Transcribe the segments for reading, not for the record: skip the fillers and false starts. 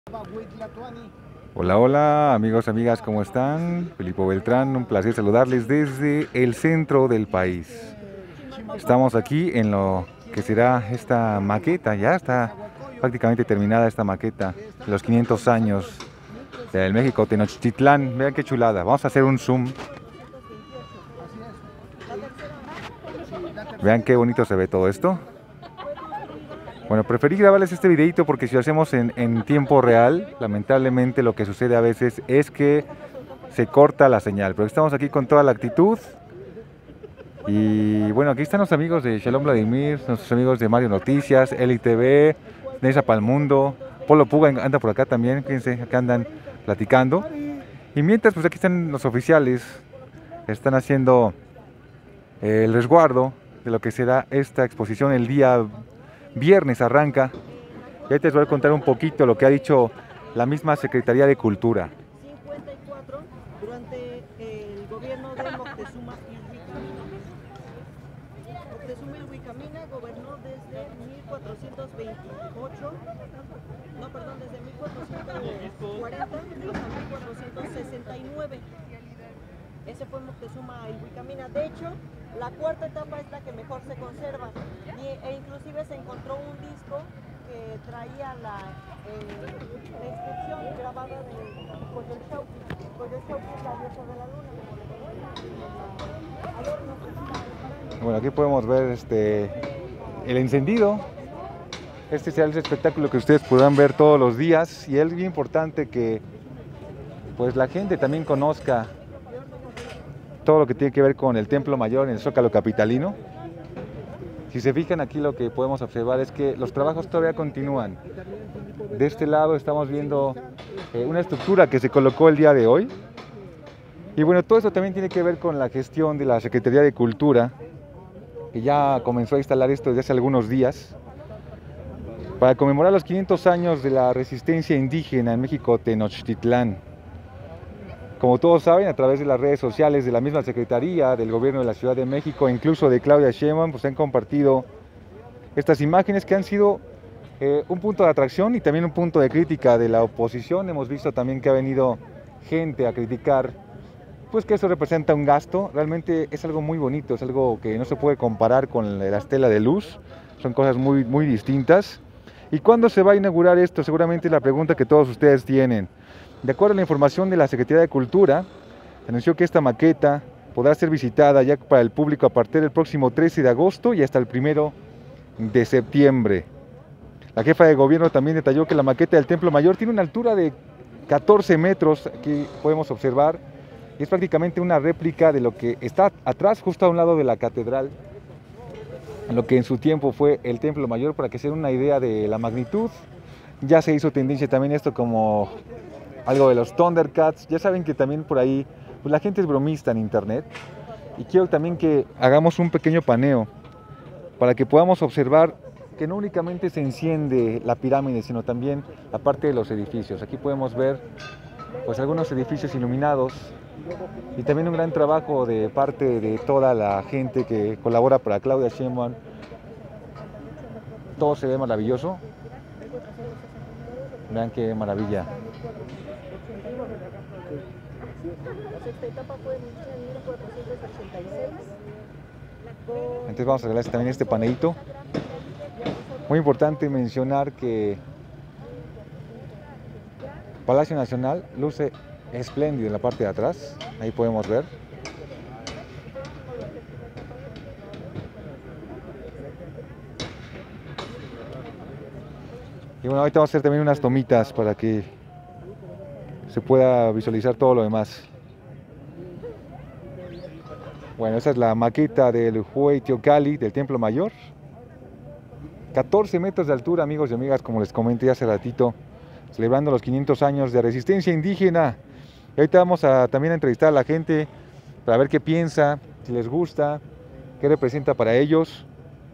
Hola, hola amigos, amigas, ¿cómo están? Filipo Beltrán, un placer saludarles desde el centro del país. Estamos aquí en lo que será esta maqueta, ya está prácticamente terminada esta maqueta, los 500 años del México Tenochtitlán. Vean qué chulada, vamos a hacer un zoom. Vean qué bonito se ve todo esto. Bueno, preferí grabarles este videito porque si lo hacemos en tiempo real, lamentablemente lo que sucede a veces es que se corta la señal. Pero estamos aquí con toda la actitud. Y bueno, aquí están los amigos de Shalom Vladimir, nuestros amigos de Mario Noticias, Eli TV, Nesa Palmundo, Polo Puga anda por acá también, fíjense, acá andan platicando. Y mientras, pues aquí están los oficiales, están haciendo el resguardo de lo que será esta exposición el día viernes arranca. Y ahí te voy a contar un poquito lo que ha dicho la misma Secretaría de Cultura. 54 durante el gobierno de Moctezuma Ilhuicamina. Moctezuma Ilhuicamina gobernó desde 1428, no, perdón, desde 1440 hasta 1469. Ese fue Moctezuma Ilhuicamina. De hecho, la cuarta etapa es la que mejor se conserva e inclusive se encontró un disco que traía la inscripción grabada de Coyolxauhqui. Coyolxauhqui es la diosa de la luna. Bueno, aquí podemos ver el encendido. Este será el espectáculo que ustedes podrán ver todos los días y es bien importante que pues la gente también conozca todo lo que tiene que ver con el Templo Mayor en el Zócalo capitalino. Si se fijan aquí, lo que podemos observar es que los trabajos todavía continúan. De este lado estamos viendo una estructura que se colocó el día de hoy. Y bueno, todo eso también tiene que ver con la gestión de la Secretaría de Cultura, que ya comenzó a instalar esto desde hace algunos días, para conmemorar los 500 años de la resistencia indígena en México Tenochtitlán. Como todos saben, a través de las redes sociales de la misma Secretaría, del Gobierno de la Ciudad de México, incluso de Claudia Sheinbaum, pues han compartido estas imágenes que han sido un punto de atracción y también un punto de crítica de la oposición. Hemos visto también que ha venido gente a criticar, pues que eso representa un gasto. Realmente es algo muy bonito, es algo que no se puede comparar con la estela de luz, son cosas muy, muy distintas. ¿Y cuándo se va a inaugurar esto? Seguramente es la pregunta que todos ustedes tienen. De acuerdo a la información de la Secretaría de Cultura, se anunció que esta maqueta podrá ser visitada ya para el público a partir del próximo 13 de agosto y hasta el 1 de septiembre. La jefa de gobierno también detalló que la maqueta del Templo Mayor tiene una altura de 14 metros, aquí podemos observar, y es prácticamente una réplica de lo que está atrás, justo a un lado de la catedral, lo que en su tiempo fue el Templo Mayor, para que se den una idea de la magnitud. Ya se hizo tendencia también esto como algo de los Thundercats. Ya saben que también por ahí pues la gente es bromista en internet, y quiero también que hagamos un pequeño paneo para que podamos observar que no únicamente se enciende la pirámide, sino también la parte de los edificios. Aquí podemos ver pues algunos edificios iluminados y también un gran trabajo de parte de toda la gente que colabora para Claudia Sheinbaum. Todo se ve maravilloso. Vean qué maravilla. La sexta etapa fue en 1486. Entonces vamos a regalar también este paneíto. Muy importante mencionar que Palacio Nacional luce espléndido en la parte de atrás. Ahí podemos ver. Y bueno, ahorita vamos a hacer también unas tomitas para que se pueda visualizar todo lo demás. Bueno, esa es la maqueta del Hueyteocalli, del Templo Mayor. 14 metros de altura, amigos y amigas, como les comenté hace ratito, celebrando los 500 años de resistencia indígena. Y ahorita vamos a también a entrevistar a la gente para ver qué piensa, si les gusta, qué representa para ellos.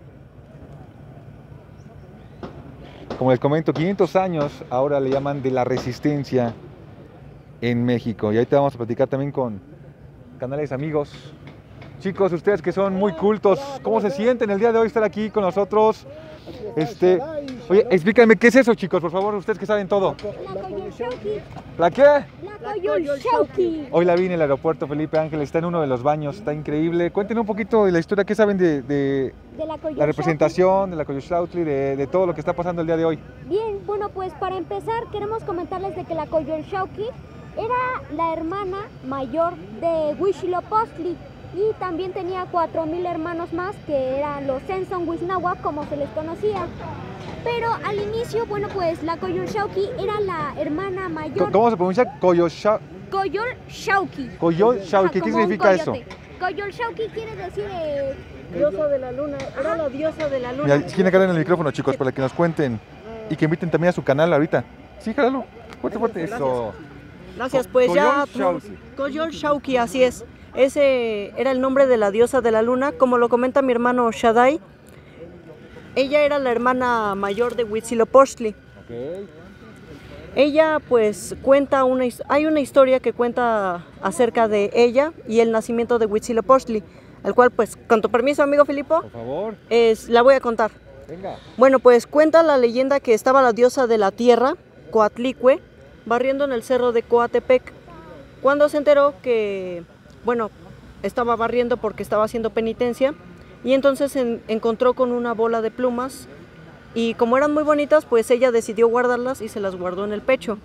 Como les comento, 500 años ahora le llaman de la resistencia en México. Y ahorita vamos a platicar también con canales amigos. Chicos, ustedes que son muy cultos, ¿cómo se sienten el día de hoy estar aquí con nosotros? Oye, explícame, ¿qué es eso, chicos? Por favor, ustedes que saben todo. La Coyolxauhqui. ¿La qué? La Coyolxauhqui. Hoy la vi en el aeropuerto Felipe Ángeles, está en uno de los baños, está increíble. Cuéntenos un poquito de la historia, ¿qué saben de De la Coyolxauhqui. la representación, de la Coyolxauhqui, de todo lo que está pasando el día de hoy? Bien, bueno, pues para empezar queremos comentarles de que la Coyolxauhqui era la hermana mayor de Huitzilopochtli y también tenía 4000 hermanos más que eran los Censon-Wisnahuac, como se les conocía. Pero al inicio, bueno, pues la Coyolxauhqui era la hermana mayor. ¿Cómo se pronuncia? Coyolxauhqui. Coyolxauhqui, Ajá, ¿qué como un significa eso? coyote. Coyolxauhqui quiere decir Diosa de la luna, era la diosa de la luna. Mira, quieren agarrar en el micrófono, chicos, para que nos cuenten y que inviten también a su canal ahorita. Sí, jálalo. Fuerte, fuerte. Eso. Gracias, pues ya. Coyolxauhqui. Coyolxauhqui, así es. Ese era el nombre de la diosa de la luna, como lo comenta mi hermano Shaddai. Ella era la hermana mayor de Huitzilopochtli. Ok. Ella pues cuenta hay una historia que cuenta acerca de ella y el nacimiento de Huitzilopochtli, al cual pues con tu permiso, amigo Filipo, Por favor, la voy a contar. venga. Bueno, pues cuenta la leyenda que estaba la diosa de la tierra, Coatlicue, barriendo en el cerro de Coatepec, cuando se enteró que, bueno, estaba barriendo porque estaba haciendo penitencia, y entonces se encontró con una bola de plumas, y como eran muy bonitas, pues ella decidió guardarlas y se las guardó en el pecho.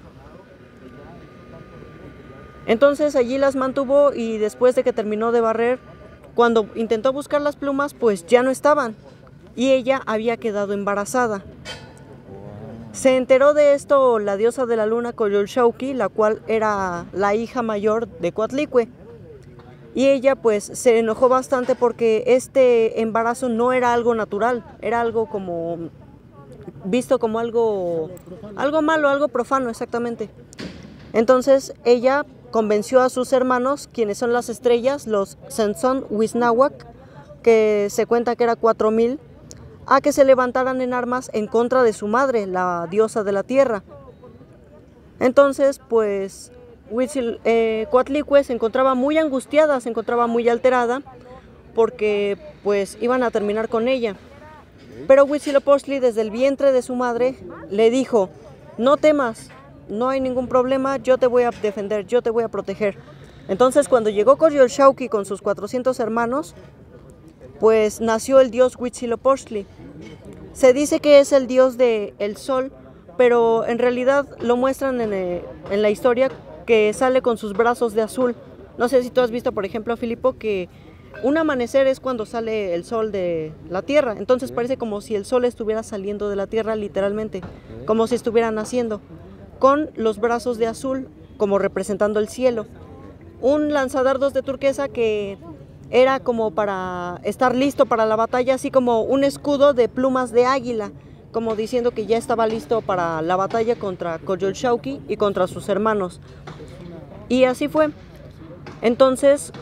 Entonces allí las mantuvo y después de que terminó de barrer, cuando intentó buscar las plumas, pues ya no estaban. Y ella había quedado embarazada. Se enteró de esto la diosa de la luna Coyolxauhqui, la cual era la hija mayor de Coatlicue. Y ella pues se enojó bastante porque este embarazo no era algo natural, era algo como visto como algo malo, algo profano exactamente. Entonces ella convenció a sus hermanos, quienes son las estrellas, los Censon-Wisnahuac, que se cuenta que era 4000, a que se levantaran en armas en contra de su madre, la diosa de la tierra. Entonces, pues, Coatlicue se encontraba muy angustiada, se encontraba muy alterada, porque pues iban a terminar con ella. Pero Huitzilopochtli, desde el vientre de su madre, le dijo: no temas, no hay ningún problema, yo te voy a defender, yo te voy a proteger. Entonces, cuando llegó Coyolxauhqui con sus 400 hermanos, pues nació el dios Huitzilopochtli. Se dice que es el dios del sol, pero en realidad lo muestran en la historia que sale con sus brazos de azul. No sé si tú has visto, por ejemplo, Filipo, que un amanecer es cuando sale el sol de la tierra. Entonces parece como si el sol estuviera saliendo de la tierra literalmente, como si estuviera naciendo, con los brazos de azul como representando el cielo. Un lanzadardos de turquesa que era como para estar listo para la batalla, así como un escudo de plumas de águila, como diciendo que ya estaba listo para la batalla contra Coyolxauhqui y contra sus hermanos. Y así fue. Entonces,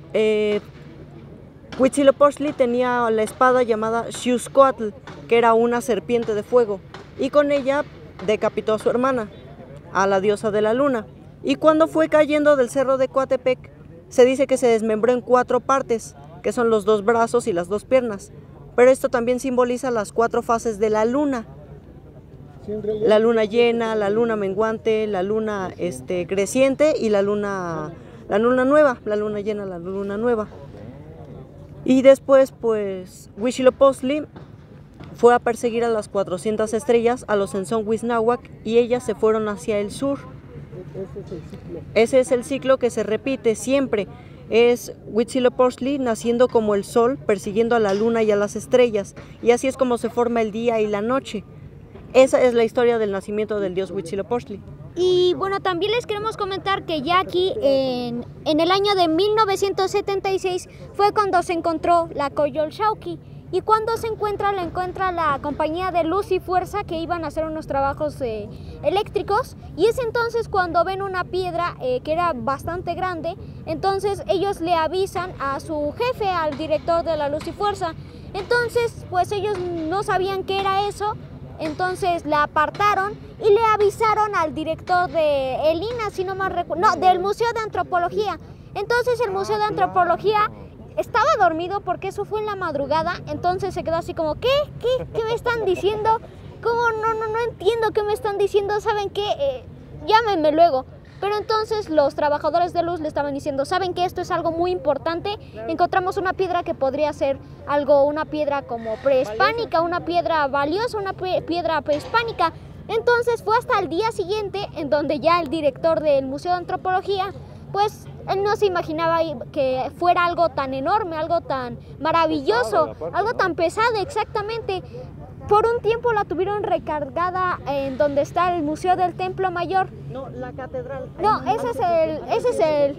Huitzilopochtli tenía la espada llamada Xiuscoatl, que era una serpiente de fuego, y con ella decapitó a su hermana, a la diosa de la luna. Y cuando fue cayendo del cerro de Coatepec, se dice que se desmembró en 4 partes, que son los 2 brazos y las 2 piernas. Pero esto también simboliza las 4 fases de la luna. La luna llena, la luna menguante, la luna creciente y la luna nueva, la luna llena, la luna nueva. Y después, pues, Huitzilopochtli fue a perseguir a las 400 estrellas, a los Censon-Wisnahuac, y ellas se fueron hacia el sur. Ese es el ciclo que se repite siempre. Es Huitzilopochtli naciendo como el sol, persiguiendo a la luna y a las estrellas, y así es como se forma el día y la noche. Esa es la historia del nacimiento del dios Huitzilopochtli. Y bueno, también les queremos comentar que ya aquí en el año de 1976 fue cuando se encontró la Coyolxauhqui. Y cuando se encuentra, la encuentra la compañía de Luz y Fuerza, que iban a hacer unos trabajos eléctricos. Y es entonces cuando ven una piedra que era bastante grande, entonces ellos le avisan a su jefe, al director de la Luz y Fuerza. Entonces, pues ellos no sabían qué era eso, entonces la apartaron y le avisaron al director de el INA, si no mal recuerdo, no, del Museo de Antropología. Entonces el Museo de Antropología estaba dormido porque eso fue en la madrugada, entonces se quedó así como, ¿qué me están diciendo? ¿cómo? No entiendo qué me están diciendo, ¿saben qué? Llámenme luego. Pero entonces los trabajadores de luz le estaban diciendo, ¿saben que esto es algo muy importante? Encontramos una piedra que podría ser algo, una piedra como prehispánica, una piedra valiosa, una piedra prehispánica. Entonces fue hasta el día siguiente en donde ya el director del Museo de Antropología, pues él no se imaginaba que fuera algo tan enorme, algo tan maravilloso, algo tan pesado, exactamente. Por un tiempo la tuvieron recargada en donde está el Museo del Templo Mayor. No, la catedral. No, ese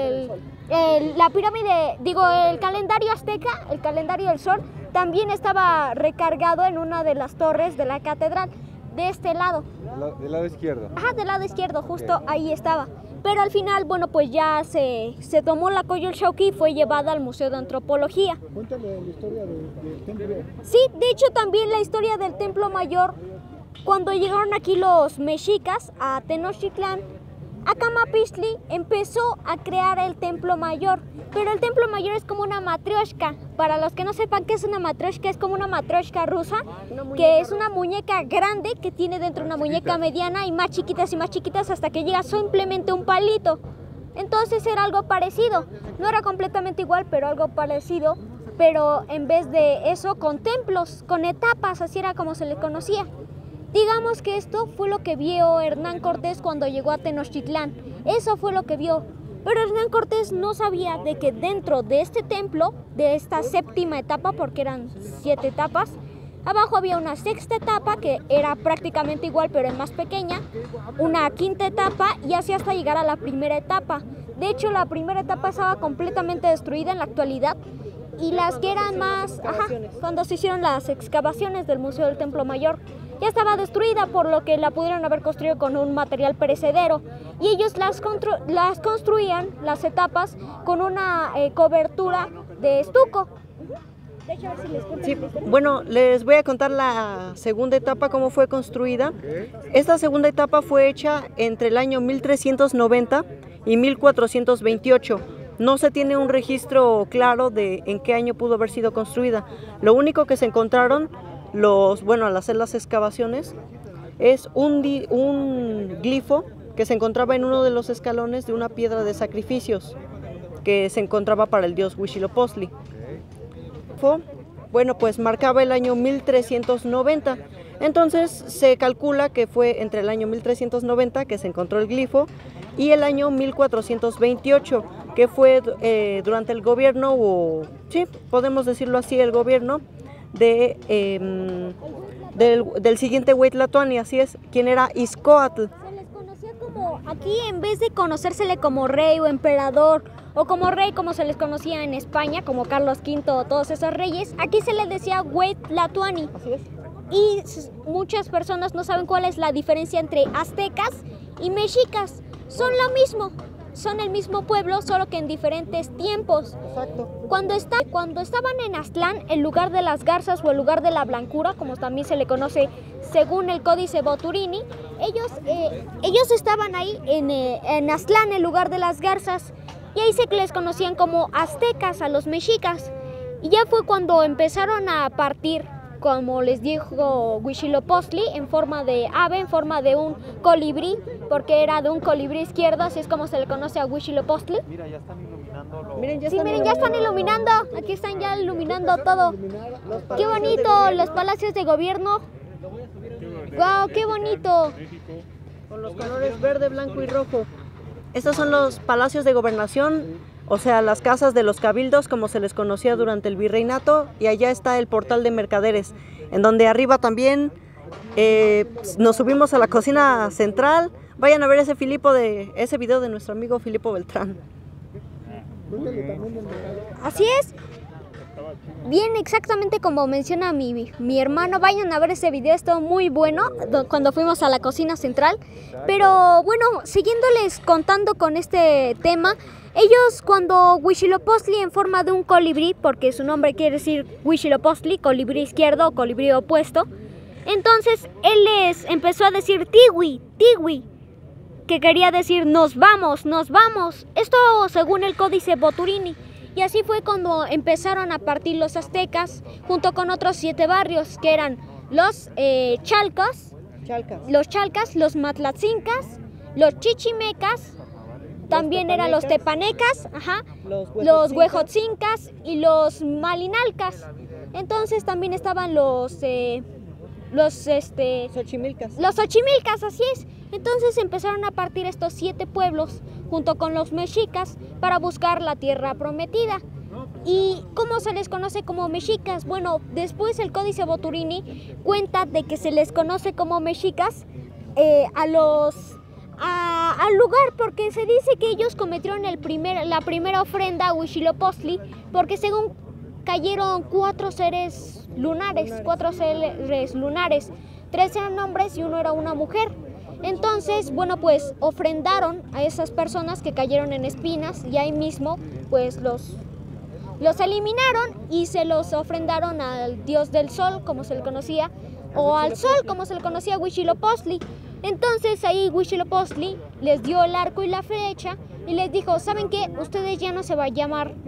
es la pirámide, digo, el calendario azteca, el calendario del sol, también estaba recargado en una de las torres de la catedral, de este lado. Del lado izquierdo. Ajá, del lado izquierdo, justo ahí estaba. Pero al final, bueno, pues ya se tomó la Coyolxauhqui y fue llevada al Museo de Antropología. Cuéntale la historia del templo. Sí, de hecho también la historia del Templo Mayor, cuando llegaron aquí los mexicas a Tenochtitlán, Acamapixtli empezó a crear el Templo Mayor, pero el Templo Mayor es como una matrioshka. Para los que no sepan qué es una matrioshka, es como una matrioshka rusa, que es una muñeca grande que tiene dentro una muñeca mediana y más chiquitas hasta que llega simplemente un palito. Entonces era algo parecido, no era completamente igual, pero algo parecido, pero en vez de eso con templos, con etapas, así era como se le conocía. Digamos que esto fue lo que vio Hernán Cortés cuando llegó a Tenochtitlán. Eso fue lo que vio. Pero Hernán Cortés no sabía de que dentro de este templo, de esta séptima etapa, porque eran 7 etapas, abajo había una sexta etapa que era prácticamente igual pero es más pequeña, una quinta etapa y así hasta llegar a la primera etapa. De hecho, la primera etapa estaba completamente destruida en la actualidad y las que eran más, cuando se hicieron las excavaciones del Museo del Templo Mayor, ya estaba destruida, por lo que la pudieron haber construido con un material perecedero. Y ellos las construían, las etapas, con una cobertura de estuco. De hecho, a ver si les cuento. Sí, bueno, les voy a contar la segunda etapa, cómo fue construida. Esta segunda etapa fue hecha entre el año 1390 y 1428. No se tiene un registro claro de en qué año pudo haber sido construida. Lo único que se encontraron al hacer las excavaciones es un glifo que se encontraba en uno de los escalones de una piedra de sacrificios que se encontraba para el dios Huitzilopochtli. Bueno, pues marcaba el año 1390. Entonces se calcula que fue entre el año 1390 que se encontró el glifo y el año 1428, que fue durante el gobierno, o sí, podemos decirlo así, el gobierno del siguiente Huaytlatoani, así es, quien era Izcoatl. Se les conocía como, aquí en vez de conocérsele como rey o emperador, o como rey como se les conocía en España, como Carlos V o todos esos reyes, aquí se les decía Huaytlatoani. Así es. Y muchas personas no saben cuál es la diferencia entre aztecas y mexicas. Son lo mismo, son el mismo pueblo, solo que en diferentes tiempos. Exacto. Cuando estaban en Aztlán, el lugar de las garzas o el lugar de la blancura, como también se le conoce según el Códice Boturini, ellos estaban ahí en Aztlán, el lugar de las garzas, y ahí se les conocían como aztecas a los mexicas. Y ya fue cuando empezaron a partir, como les dijo Huitzilopochtli, en forma de ave, en forma de un colibrí, porque era de un colibrí izquierdo, así es como se le conoce a Huitzilopochtli. Mira, ya están iluminando. Miren, ya están iluminando, aquí están ya iluminando todo. Qué bonito, los palacios de gobierno. Wow, qué bonito. con los colores verde, blanco y rojo. Estos son los palacios de gobernación, o sea, las casas de los cabildos, como se les conocía durante el virreinato, y allá está el portal de mercaderes, en donde arriba también nos subimos a la cocina central. Vayan a ver ese video de nuestro amigo Filipo Beltrán. Así es. Bien, exactamente como menciona mi hermano. Vayan a ver ese video, estuvo muy bueno cuando fuimos a la cocina central. Pero bueno, siguiéndoles contando con este tema, ellos cuando Huitzilopochtli en forma de un colibrí, porque su nombre quiere decir Huitzilopochtli, colibrí izquierdo o colibrí opuesto, entonces él les empezó a decir tiwi, tiwi, que quería decir nos vamos, nos vamos. Esto según el Códice Boturini. Y así fue cuando empezaron a partir los aztecas, junto con otros 7 barrios, que eran los chalcos, Chalcas. los matlatzincas, los chichimecas, también eran los tepanecas, ajá, los huejotzincas y los malinalcas. Entonces también estaban Xochimilcas. los Xochimilcas, así es. Entonces empezaron a partir estos 7 pueblos junto con los mexicas para buscar la tierra prometida. ¿Y cómo se les conoce como mexicas? Bueno, después el Códice Boturini cuenta de que se les conoce como mexicas al lugar, porque se dice que ellos cometieron la primera ofrenda a Huitzilopochtli, porque según cayeron 4 seres lunares, 3 eran hombres y 1 era una mujer. Entonces, bueno, pues ofrendaron a esas personas que cayeron en espinas y ahí mismo pues los eliminaron y se los ofrendaron al dios del sol, como se le conocía, o al sol, como se le conocía a Huitzilopochtli. Entonces ahí Huitzilopochtli les dio el arco y la flecha y les dijo, ¿saben qué? Ustedes ya no se van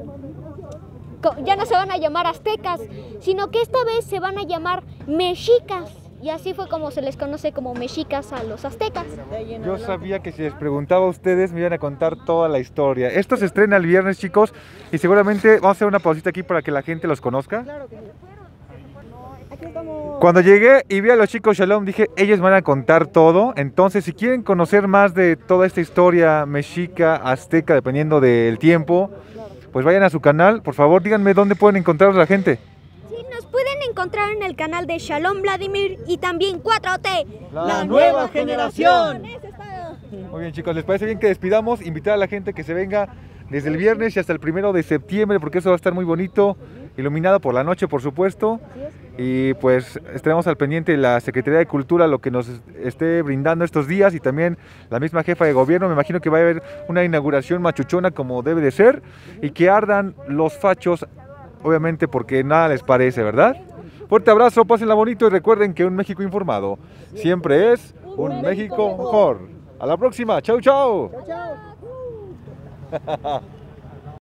a llamar aztecas, sino que esta vez se van a llamar mexicas. Y así fue como se les conoce como mexicas a los aztecas. Yo sabía que si les preguntaba a ustedes me iban a contar toda la historia. Esto se estrena el viernes, chicos, y seguramente vamos a hacer una pausita aquí para que la gente los conozca. Claro que sí. Aquí estamos. Cuando llegué y vi a los chicos Shalom, dije, ellos me van a contar todo. Entonces, si quieren conocer más de toda esta historia mexica, azteca, dependiendo del tiempo, pues vayan a su canal. Por favor, díganme dónde pueden encontrar a la gente. Nos pueden encontrar en el canal de Shalom Vladimir y también 4T, La nueva generación. Eso es todo. Muy bien, chicos, ¿les parece bien que despidamos? Invitar a la gente que se venga desde el viernes y hasta el 1 de septiembre, porque eso va a estar muy bonito, iluminado por la noche, por supuesto. Y pues estaremos al pendiente de la Secretaría de Cultura, lo que nos esté brindando estos días, y también la misma jefa de gobierno. Me imagino que va a haber una inauguración machuchona como debe de ser, y que ardan los fachos, obviamente porque nada les parece, ¿verdad? Fuerte abrazo, pásenla bonito y recuerden que un México informado siempre es un México mejor. A la próxima, chau chau. Chao.